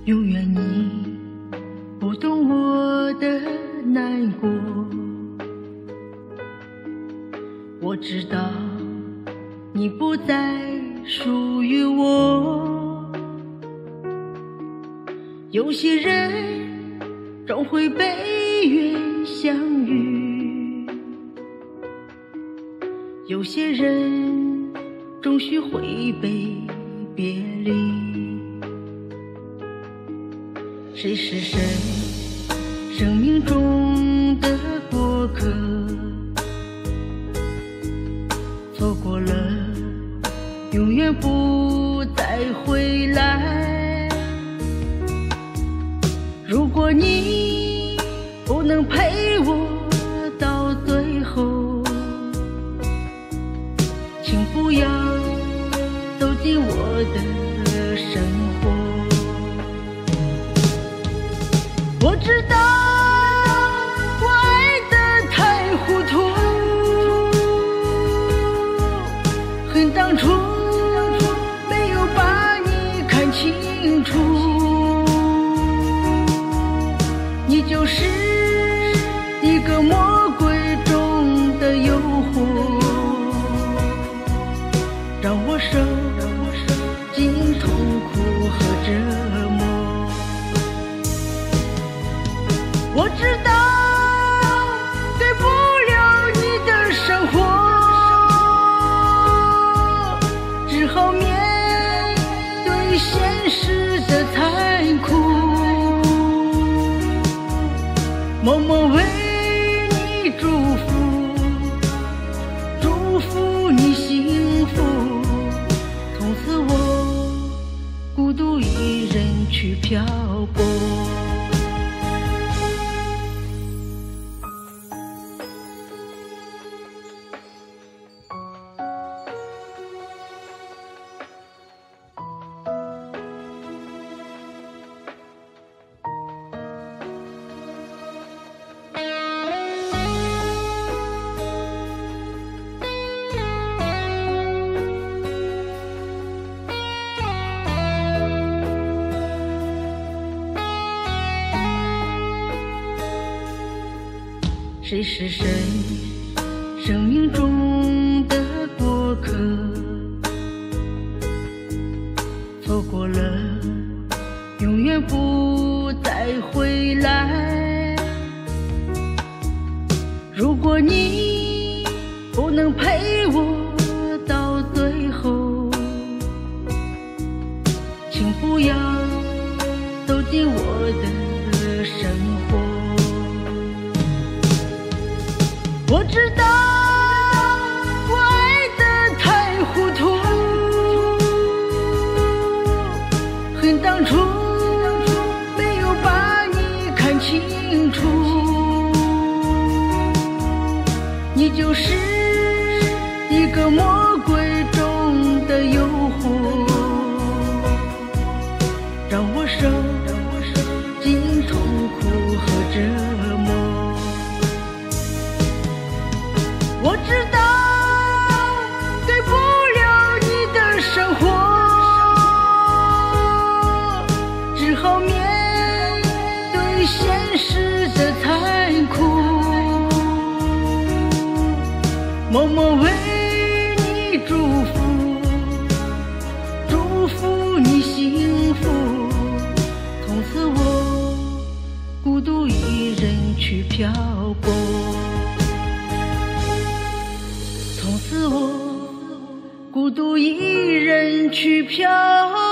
永远你不懂我的难过，我知道你不再属于我。有些人终会被缘相遇，有些人终须会被别离。谁是谁生命中的过客，错过了永远不再回来。如果你不能陪我到最后，请不要走进我的生活。我知道我爱得太糊涂，恨当初没有把你看清楚。你就是一个魔鬼中的诱惑，让我受尽痛苦和折磨。我知道给不了你的生活，只好面对现实的残酷，默默为你祝福，祝福你幸福。从此我孤独一人去漂泊。谁是谁生命中的过客，错过了永远不再回来。如果你不能陪我到最后，请不要走进我的生活。我知道我爱得太糊涂，恨当初没有把你看清楚。你就是一个魔鬼中的诱惑，让我受尽痛苦和折磨。我知道给不了你的生活，只好面对现实的残酷，默默为你祝福，祝福你幸福。从此我孤独一人去漂泊，从此我孤独一人去漂泊。